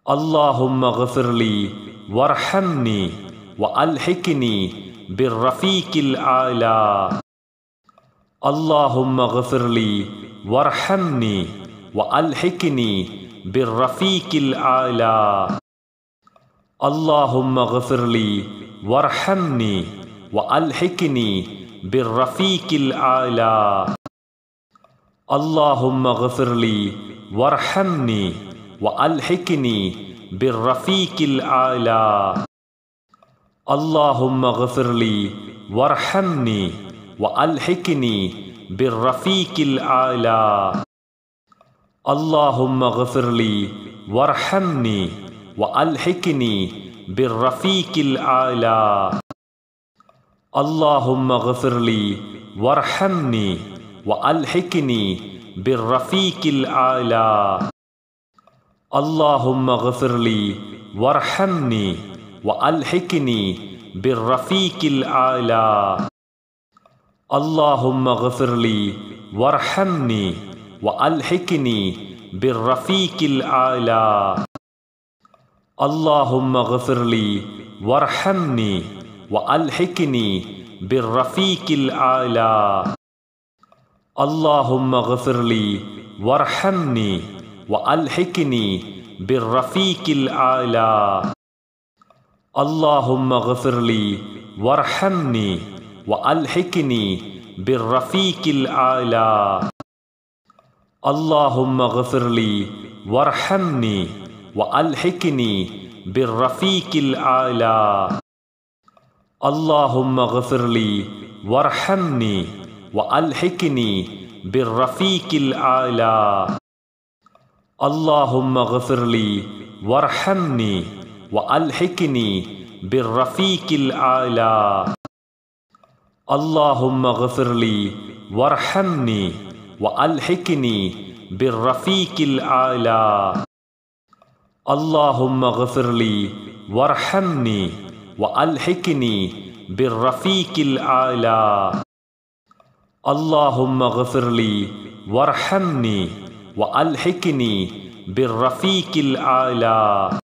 अल्लाहुम्मा ग़फ़िरली वरहमनी व अलहिकनी बिर्रफ़ीक़िल आला। अल्लाहुम्मा ग़फ़िरली वरहमनी व अलहिकनी बिर्रफ़ीक़िल आला। अल्लाहुम्मा ग़फ़िरली वरहमनी व अलहिकनी बिर्रफ़ीक़िल आला। अल्लाहुम्मा ग़फ़िरली वरहमनी व अलहिकनी बिर्रफ़ीक़िल आला। अल्लाहुम्मा ग़फ़िरली वरहमनी व अलहिकनी बिर्रफ़ीक़िल आला। अल्लाहुम्मा ग़फ़िरली वरहमनी व अलहिकनी बिर्रफ़ीक़िल आला। अल्लाहुम्मा ग़फ़िरली वरहमनी व अलहिकनी बिर्रफ़ीक़िल आला। अल्लाहुम्मा ग़फ़िरली वरहमनी व अलहिकनी बिर्रफ़ीक़िल आला। अल्लाहुम्मा ग़फ़िरली वरहमनी व अलहिकनी बिर्रफ़ीक़िल आला। अल्लाहुम्मा ग़फ़िरली वरहमनी व अलहिकनी बिर्रफ़ीक़िल आला। अल्लाहुम्मा ग़फ़िरली वरहमनी व अलहिकनी बिर्रफ़ीक़िल आला। अल्लाहुम्मा ग़फ़िरली वरहमनी व अलहिकनी बिर्रफ़ीक़िल आला। अल्लाहुम्मा ग़फ़िरली वरहमनी व अलहिकनी बिर्रफ़ीक़िल आला। अल्लाहुम्मा ग़फ़िरली वरहमनी व अलहिकनी बिर्रफ़ीक़िल आला। अल्लाहुम्मा ग़फ़िरली वरहमनी व अलहिकनी बिर्रफ़ीक़िल आला। अल्लाहुम्मा ग़फ़िरली वरहमनी व अलहिकनी बिर्रफ़ीक़िल आला। अल्लाहुम्मा ग़फ़िरली वरहमनी व अलहिकनी बिर्रफ़ीक़िल आला। अल्लाहुम्मा ग़फ़िरली वरहमनी व अलहिकनी बिर्रफ़ीक़िल आला।